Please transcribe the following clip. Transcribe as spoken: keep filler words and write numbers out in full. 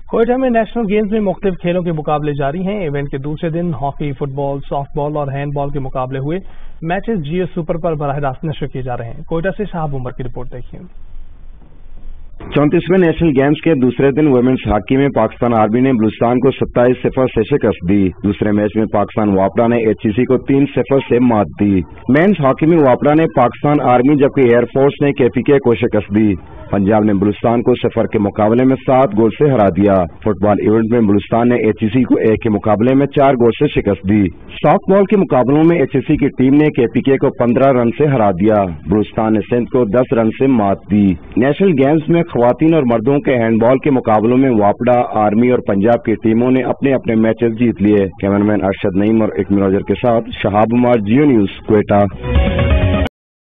कोयटा में national games में मुख्तलिफ खेलों के मुकाबले जारी हैं। इवेंट के दूसरे दिन हॉकी, फुटबॉल, सॉफ्टबॉल और हैंडबॉल के मुकाबले हुए। मैचेस जियो सुपर पर बराह रास्त नशर किए जा रहे हैं। कोयटा से शाहब उमर की रिपोर्ट देखिए। चौंतीसवें नेशनल गेम्स के दूसरे दिन वुमेन्स हॉकी में पाकिस्तान आर्मी ने बलूचिस्तान को सत्ताईस सिफर से शिकस्त दी। दूसरे मैच में पाकिस्तान वापडा ने एचईसी को तीन सिफर से मात दी। मेंस हॉकी में वापडा ने पाकिस्तान आर्मी जबकि एयरफोर्स ने केपीके को शिकस्त दी। पंजाब ने बलूचिस्तान को सिफर के मुकाबले में सात गोल से हरा दिया। फुटबॉल इवेंट में बलूचिस्तान ने एचईसी को एक के मुकाबले में चार गोल से शिकस्त दी। सॉफ्टबॉल के मुकाबलों में एचईसी की टीम ने केपीके को पंद्रह रन से हरा दिया। बलूचिस्तान ने सिंध को दस रन से मात दी। नेशनल गेम्स में खवातीन और मर्दों के हैंडबॉल के मुकाबलों में वापडा, आर्मी और पंजाब की टीमों ने अपने अपने मैचेस जीत लिए। कैमरामैन अरशद नईम और इकमी रोजर के साथ शहाब उमर, जियो न्यूज, कोयटा।